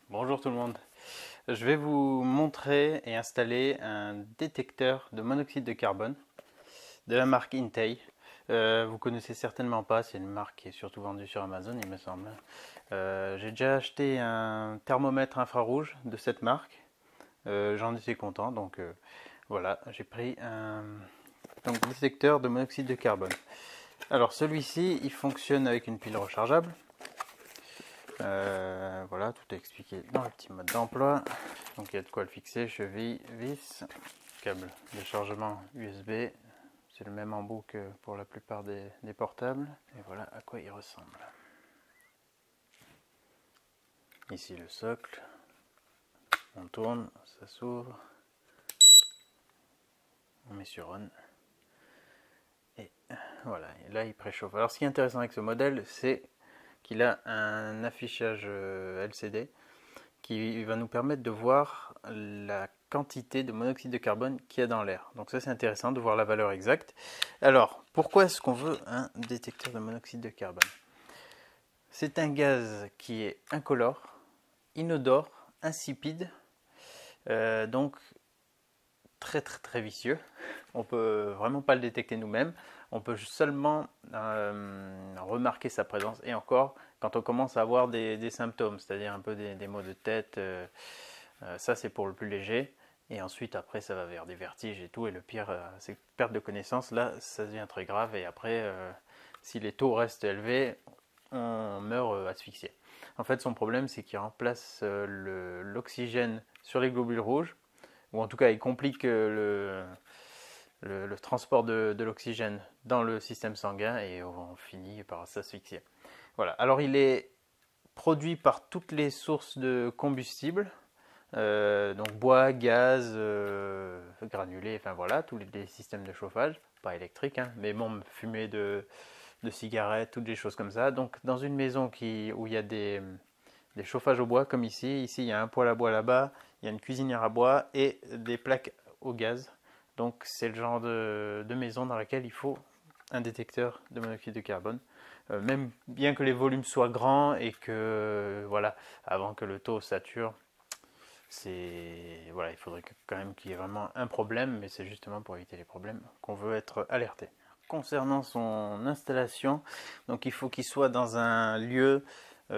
Bonjour tout le monde. Je vais vous montrer et installer un détecteur de monoxyde de carbone de la marque Intey. Vous connaissez certainement pas, c'est une marque qui est surtout vendue sur Amazon, il me semble. J'ai déjà acheté un thermomètre infrarouge de cette marque. J'en étais content, donc voilà, j'ai pris un détecteur de monoxyde de carbone. Alors celui-ci, il fonctionne avec une pile rechargeable. Voilà, tout est expliqué dans le petit mode d'emploi. Donc il y a de quoi le fixer, cheville, vis, câble de chargement USB. C'est le même embout que pour la plupart des portables. Et voilà à quoi il ressemble. Ici le socle. On tourne, ça s'ouvre. On met sur on. Et voilà, et là il préchauffe. Alors ce qui est intéressant avec ce modèle, c'est qu'il a un affichage LCD qui va nous permettre de voir la quantité de monoxyde de carbone qu'il y a dans l'air. Donc ça c'est intéressant de voir la valeur exacte. Alors pourquoi est-ce qu'on veut un détecteur de monoxyde de carbone? C'est un gaz qui est incolore, inodore, insipide, donc très vicieux. On peut vraiment pas le détecter nous-mêmes. On peut seulement remarquer sa présence, et encore quand on commence à avoir des symptômes, c'est-à-dire un peu des maux de tête. Ça c'est pour le plus léger. Et ensuite après ça va vers des vertiges et tout. Et le pire c'est perte de connaissance. Là ça devient très grave. Et après si les taux restent élevés, on meurt asphyxié. En fait son problème c'est qu'il remplace l'oxygène sur les globules rouges. Ou en tout cas il complique le transport de l'oxygène dans le système sanguin et on finit par s'asphyxier. Voilà. Alors il est produit par toutes les sources de combustible, donc bois, gaz, granulés, enfin voilà, tous les systèmes de chauffage, pas électrique, hein, mais bon, fumée de cigarettes, toutes des choses comme ça. Donc dans une maison où il y a des chauffages au bois, comme ici il y a un poêle à bois là-bas, il y a une cuisinière à bois et des plaques au gaz. Donc c'est le genre de maison dans laquelle il faut un détecteur de monoxyde de carbone. Même bien que les volumes soient grands et que voilà, avant que le taux sature, voilà, il faudrait quand même qu'il y ait vraiment un problème, mais c'est justement pour éviter les problèmes qu'on veut être alerté. Concernant son installation, donc il faut qu'il soit dans un lieu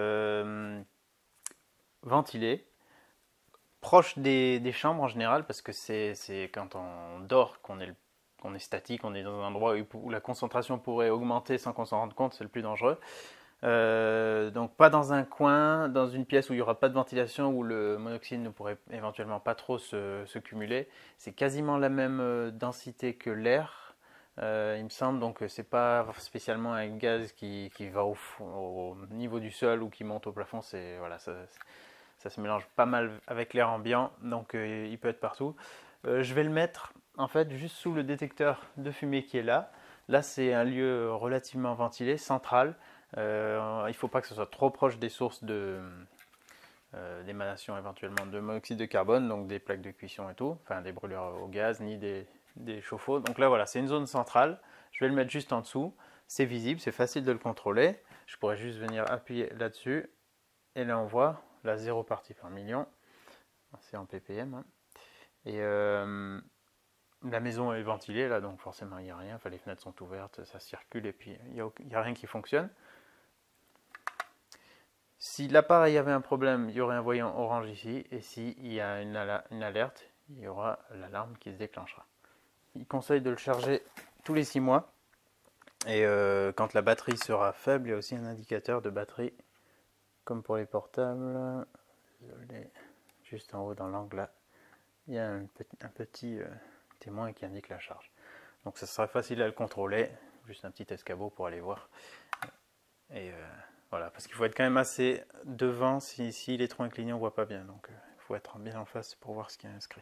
ventilé, proche des chambres en général, parce que c'est quand on dort qu'on est statique, on est dans un endroit où la concentration pourrait augmenter sans qu'on s'en rende compte, c'est le plus dangereux. Donc pas dans un coin, dans une pièce où il n'y aura pas de ventilation, où le monoxyde ne pourrait éventuellement pas trop se cumuler. C'est quasiment la même densité que l'air, il me semble, donc c'est pas spécialement un gaz qui va au niveau du sol ou qui monte au plafond. Voilà, ça se mélange pas mal avec l'air ambiant, donc il peut être partout. Je vais le mettre en fait juste sous le détecteur de fumée qui est là. Là c'est un lieu relativement ventilé, central. Il ne faut pas que ce soit trop proche des sources d'émanation éventuellement de monoxyde de carbone, donc des plaques de cuisson et tout, enfin des brûleurs au gaz, ni des chauffe-eau. Donc là voilà, c'est une zone centrale. Je vais le mettre juste en dessous. C'est visible, c'est facile de le contrôler. Je pourrais juste venir appuyer là-dessus. Et là on voit la 0 partie par million. C'est en ppm. Hein. Et la maison est ventilée là, donc forcément il n'y a rien. Enfin, les fenêtres sont ouvertes, ça circule et puis il n'y a rien qui fonctionne. Si l'appareil avait un problème, il y aurait un voyant orange ici, et s'il y a une alerte, il y aura l'alarme qui se déclenchera. Il conseille de le charger tous les 6 mois, et quand la batterie sera faible, il y a aussi un indicateur de batterie, comme pour les portables. Désolé, juste en haut dans l'angle là, il y a un petit témoin qui indique la charge. Donc ça sera facile à le contrôler, juste un petit escabeau pour aller voir. Et voilà, parce qu'il faut être quand même assez devant, s'il est trop incliné on ne voit pas bien, donc il faut être bien en face pour voir ce qui est inscrit.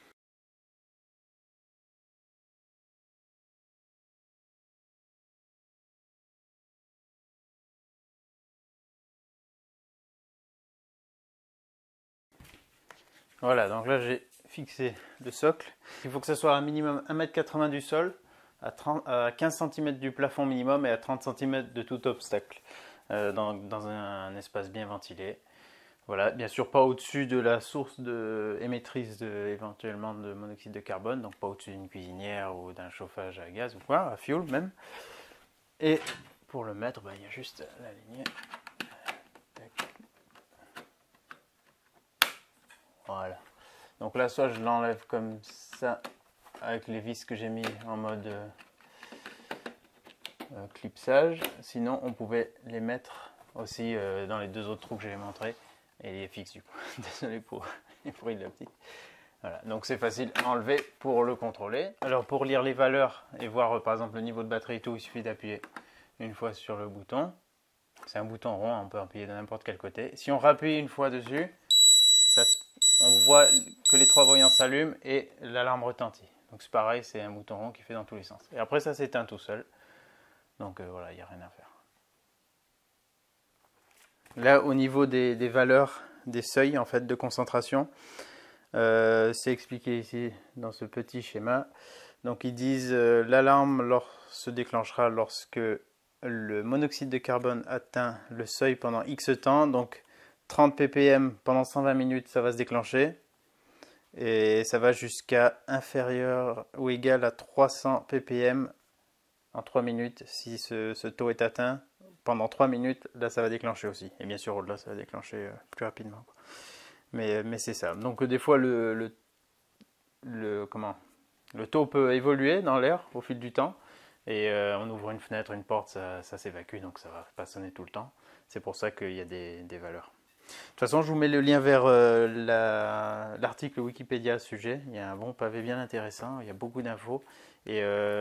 Voilà, donc là j'ai fixé le socle. Il faut que ce soit un minimum 1,80 m du sol, à 15 cm du plafond minimum et à 30 cm de tout obstacle, dans un espace bien ventilé. Voilà, bien sûr pas au-dessus de la source émettrice éventuellement de monoxyde de carbone, donc pas au-dessus d'une cuisinière ou d'un chauffage à gaz ou quoi, à fioul même. Et pour le mettre, il y a juste à l'aligner. Voilà. Donc là, soit je l'enlève comme ça avec les vis que j'ai mis en mode clipsage. Sinon, on pouvait les mettre aussi dans les deux autres trous que j'ai montrés et les fixes du coup. Désolé pour les bruits de la petite. Voilà. Donc c'est facile à enlever pour le contrôler. Alors pour lire les valeurs et voir par exemple le niveau de batterie et tout, il suffit d'appuyer une fois sur le bouton. C'est un bouton rond, on peut appuyer de n'importe quel côté. Si on rappuie une fois dessus, on voit que les 3 voyants s'allument et l'alarme retentit. Donc c'est pareil, c'est un bouton rond qui fait dans tous les sens. Et après ça s'éteint tout seul. Donc voilà, il n'y a rien à faire. Là au niveau des valeurs, des seuils en fait de concentration, c'est expliqué ici dans ce petit schéma. Donc ils disent l'alarme se déclenchera lorsque le monoxyde de carbone atteint le seuil pendant X temps. Donc 30 ppm pendant 120 minutes, ça va se déclencher. Et ça va jusqu'à inférieur ou égal à 300 ppm en 3 minutes. Si ce taux est atteint pendant 3 minutes, là ça va déclencher aussi. Et bien sûr, au-delà, ça va déclencher plus rapidement. Mais c'est ça. Donc des fois, le taux peut évoluer dans l'air au fil du temps. Et on ouvre une fenêtre, une porte, ça s'évacue, donc ça va pas sonner tout le temps. C'est pour ça qu'il y a des valeurs. De toute façon, je vous mets le lien vers l'article Wikipédia à ce sujet. Il y a un bon pavé bien intéressant, il y a beaucoup d'infos. Et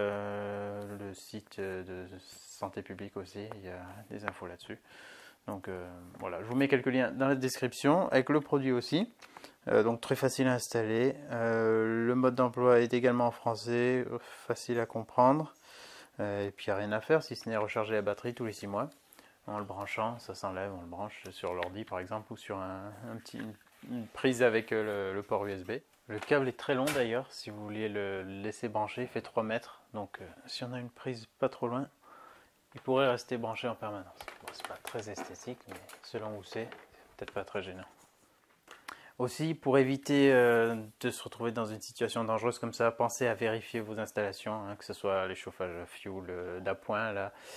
le site de santé publique aussi, il y a des infos là-dessus. Donc voilà, je vous mets quelques liens dans la description, avec le produit aussi. Donc très facile à installer. Le mode d'emploi est également en français, facile à comprendre. Et puis il n'y a rien à faire si ce n'est recharger la batterie tous les 6 mois. En le branchant, ça s'enlève, on le branche sur l'ordi par exemple ou sur une prise avec le port USB. Le câble est très long d'ailleurs, si vous vouliez le laisser brancher, il fait 3 mètres. Donc si on a une prise pas trop loin, il pourrait rester branché en permanence. Bon, c'est pas très esthétique, mais selon où c'est peut-être pas très gênant. Aussi, pour éviter de se retrouver dans une situation dangereuse comme ça, pensez à vérifier vos installations, hein, que ce soit les chauffages à fioul d'appoint,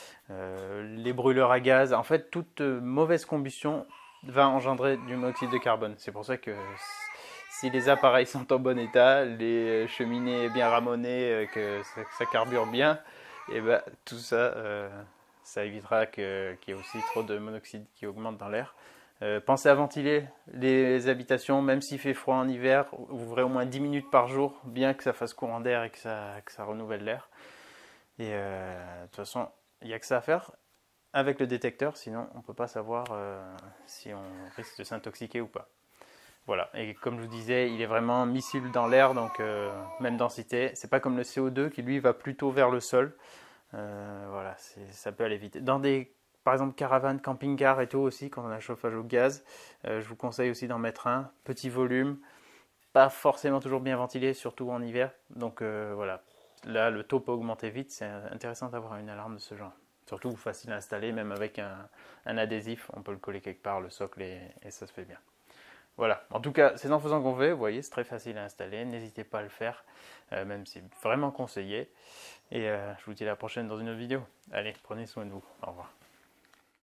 les brûleurs à gaz. En fait, toute mauvaise combustion va engendrer du monoxyde de carbone. C'est pour ça que si les appareils sont en bon état, les cheminées bien ramonées, que ça carbure bien, et ben, tout ça, ça évitera qu'il y ait aussi trop de monoxyde qui augmente dans l'air. Pensez à ventiler les habitations, même s'il fait froid en hiver, ouvrez au moins 10 minutes par jour, bien que ça fasse courant d'air et que ça renouvelle l'air. Et de toute façon, il n'y a que ça à faire avec le détecteur, sinon on ne peut pas savoir si on risque de s'intoxiquer ou pas. Voilà, et comme je vous disais, il est vraiment miscible dans l'air, donc même densité. C'est pas comme le CO2 qui lui va plutôt vers le sol. Voilà, ça peut aller vite. Dans des par exemple caravane, camping-car et tout aussi, quand on a un chauffage au gaz, je vous conseille aussi d'en mettre un, petit volume, pas forcément toujours bien ventilé, surtout en hiver. Donc voilà, là le taux peut augmenter vite, c'est intéressant d'avoir une alarme de ce genre. Surtout facile à installer, même avec un adhésif, on peut le coller quelque part, le socle, et ça se fait bien. Voilà, en tout cas, c'est en faisant qu'on fait, vous voyez, c'est très facile à installer, n'hésitez pas à le faire, même si c'est vraiment conseillé. Et je vous dis à la prochaine dans une autre vidéo. Allez, prenez soin de vous, au revoir.